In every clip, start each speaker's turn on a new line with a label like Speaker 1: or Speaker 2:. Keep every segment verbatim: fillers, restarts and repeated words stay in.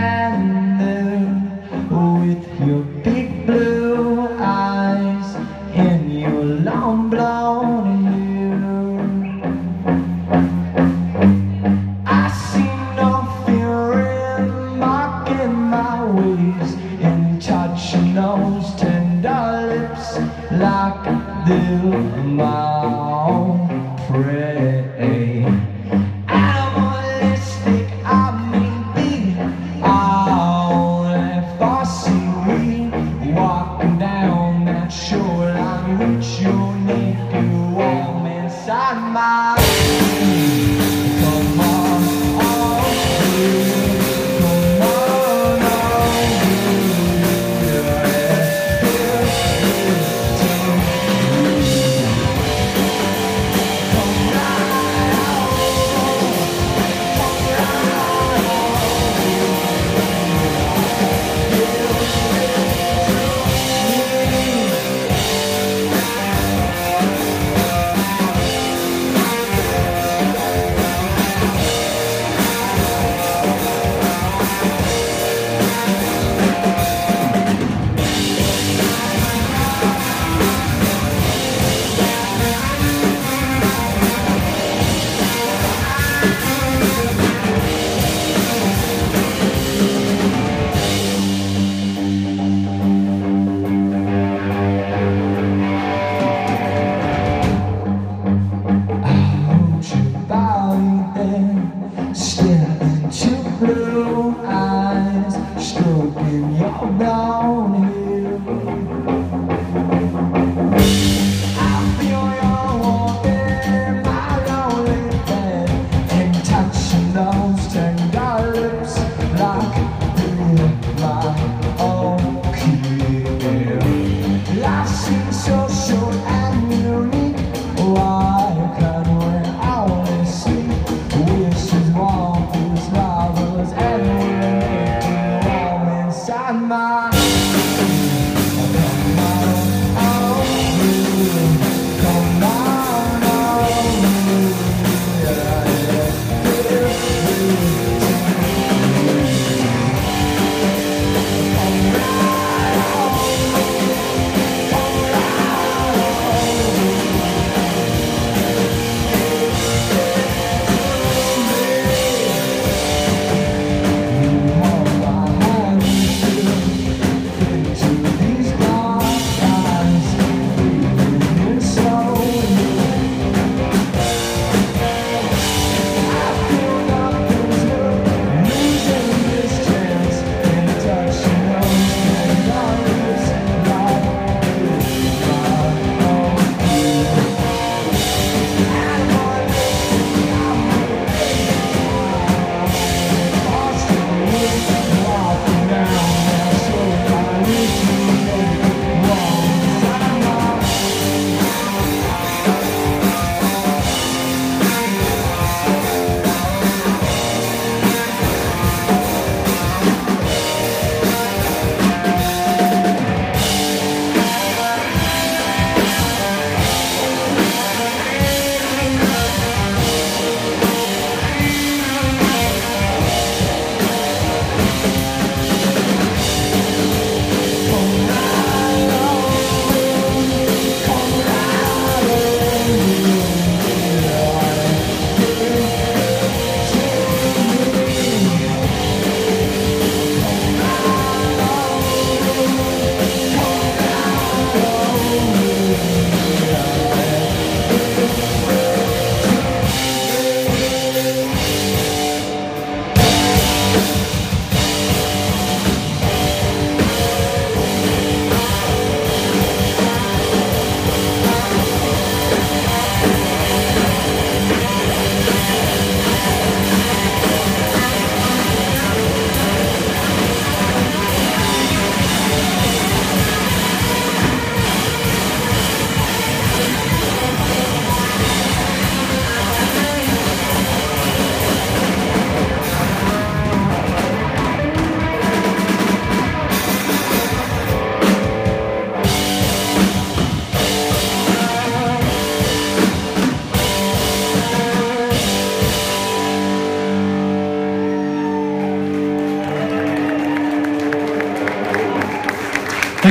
Speaker 1: stand there with your big blue eyes and your long blonde hair. I see no fear in mocking my ways and touching those tender lips like they're my own prey. Animalistic, I may be, all if I see me walking down that shoreline with your naked warm inside my skin. Come on, oh baby, come on, oh blue eyes stroking your brown hair. I feel your warmth in my lonely bed and touching those tender lips like they're my own kid. Life seems so short and unique. Why can't we only sleep? Wishes warm these lovers and we're making warm inside my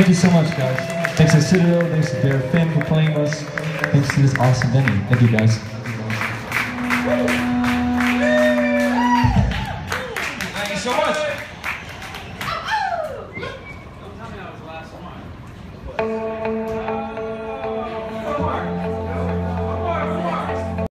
Speaker 2: you so much, guys. Thanks to Citadel, thanks to Bear Finn for playing with us. Thanks to this awesome venue. Thank you, guys.
Speaker 3: Thank you so much.